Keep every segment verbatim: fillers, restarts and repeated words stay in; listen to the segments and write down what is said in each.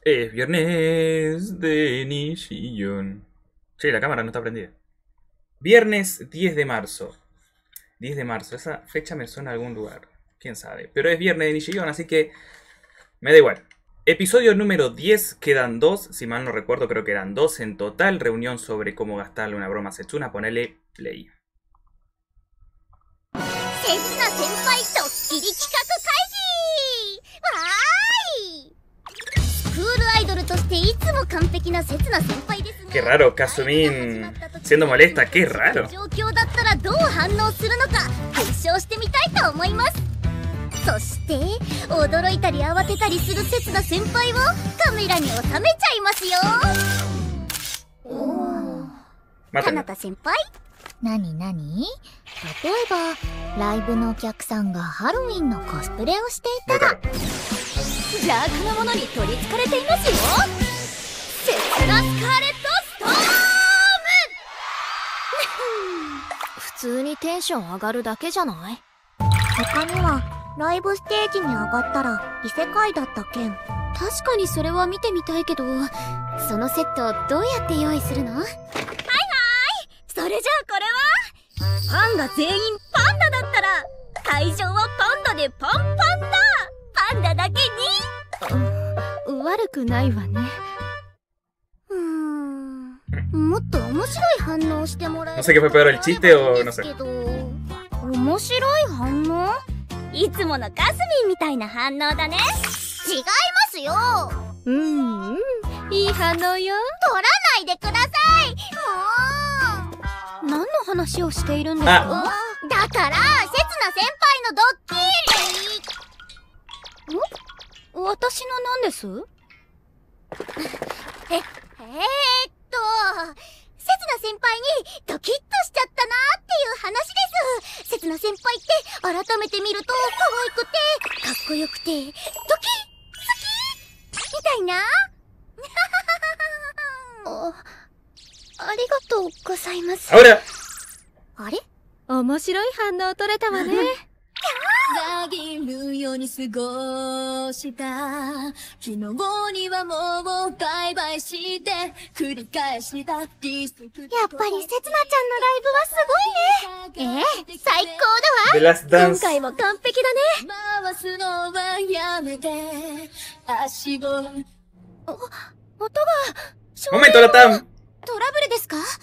Es viernes de Nishiyón. Che, la cámara no está prendida. Viernes diez de marzo. diez de marzo, esa fecha me suena a algún lugar. Quién sabe. Pero es viernes de Nishiyón, así que me da igual. Episodio número diez, quedan dos. Si mal no recuerdo, creo que eran dos en total. Reunión sobre cómo gastarle una broma a Setsuna. Ponele play. Qué raro, Kasumin siendo molesta, qué raro. そして驚いたり慌てたりする刹那先輩をカメラに収めちゃいますよ。おお。かなた先輩？何何？例えばライブのお客さんがハロウィンのコスプレをしていたら邪悪なものに取りつかれていますよ。刹那スカーレットストーム。普通にテンション上がるだけじゃない？他には。 ライブステージに上がったら異世界だった件。確かにそれは見てみたいけど、そのセットをどうやって用意するの？はいはい、それじゃあこれはファンが全員パンダだったら会場はパンダでパンパンだ。パンダだけに、うん、悪くないわね。うーん、もっと面白い反応をしてもらえる。 No sé qué fue peor, el chiste o no sé. 面白い反応？ いつものかすみんみたいな反応だね。違いますよ。うんうん、いい反応よ。取らないでください。もう。何の話をしているんですか？だから、せつな先輩のドッキリ。ん？私の何です？え、えー、っと。 せつな先輩にドキッとしちゃったなっていう話です。せつな先輩って改めて見ると可愛くてかっこよくてドキッ好きみたいな。あ、ありがとうございます。あれ？面白い反応取れたわね。 裏切るように過ごした昨日にはもうバイバイして繰り返したやっぱりせつなちゃんのライブはすごいね。ええ、最高だわ。今回も完璧だね。回すのはやめて足をお、音がモメントラタントラブルですか？か、か、かす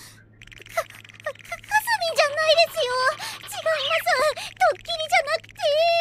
みんじゃないですよ。違います。ドッキリじゃなくて。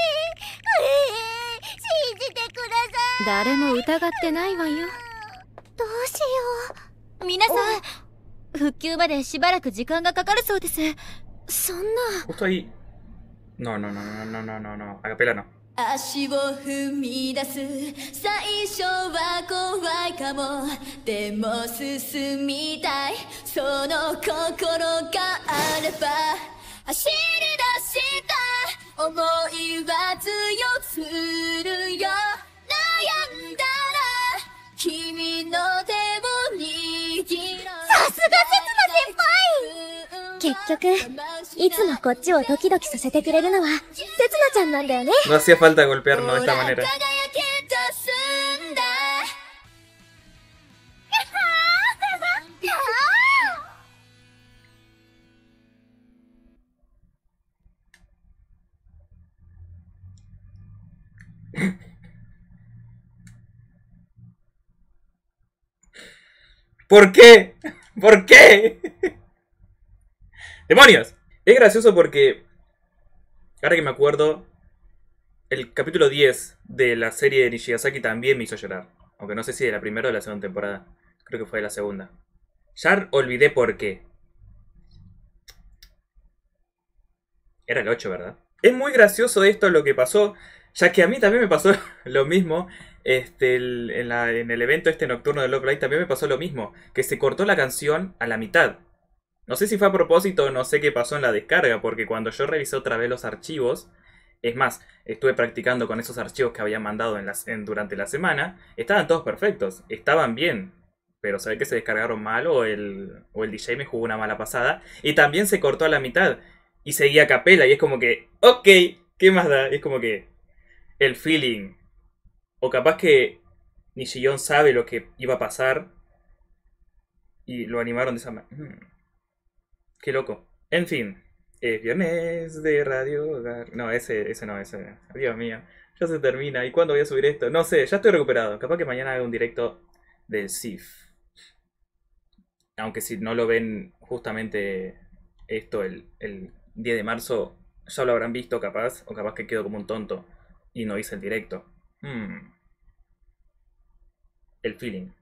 えー、信じてください。誰も疑ってないわよ。どうしよう。皆さん、復旧までしばらく時間がかかるそうです。そんな。 Justo ahí. No, no, no, no, no, no, no, no. A capela no. 足を踏み出す最初は怖いかもでも進みたいその心があれば走り出した思いは強するよ悩んだら君の手を握ろうさすがせつな先輩結局いつもこっちをドキドキさせてくれるのはせつなちゃんなんだよね No hacía falta golpearnos de esta manera. ¿Por qué? ¿Por qué? ¡Demonios! Es gracioso porque, ahora que me acuerdo, el capítulo diez de la serie de Nishigasaki también me hizo llorar. Aunque no sé si de la primera o de la segunda temporada. Creo que fue de la segunda. Ya olvidé por qué. Era el ocho, ¿verdad? Es muy gracioso esto lo que pasó, ya que a mí también me pasó lo mismo. Este, el, en, la, en el evento este nocturno de Love Live también me pasó lo mismo. Que se cortó la canción a la mitad. No sé si fue a propósito o no sé qué pasó en la descarga, porque cuando yo revisé otra vez los archivos, es más, estuve practicando con esos archivos que habían mandado en las, en, durante la semana, estaban todos perfectos, estaban bien, pero se ve que se descargaron mal o el, o el D J me jugó una mala pasada, y también se cortó a la mitad, y seguía a capela, y es como que, ok, ¿qué más da? Es como que el feeling, o capaz que Nishiyón sabe lo que iba a pasar y lo animaron de esa manera. Hmm, qué loco. En fin, es viernes de Radio Hogar. No, ese, ese no, ese. Dios mío, ya se termina. ¿Y cuándo voy a subir esto? No sé, ya estoy recuperado. Capaz que mañana haga un directo del S I F. Aunque si no lo ven justamente esto el, el diez de marzo, ya lo habrán visto capaz, o capaz que quedo como un tonto y no hice el directo. Hmm, el feeling.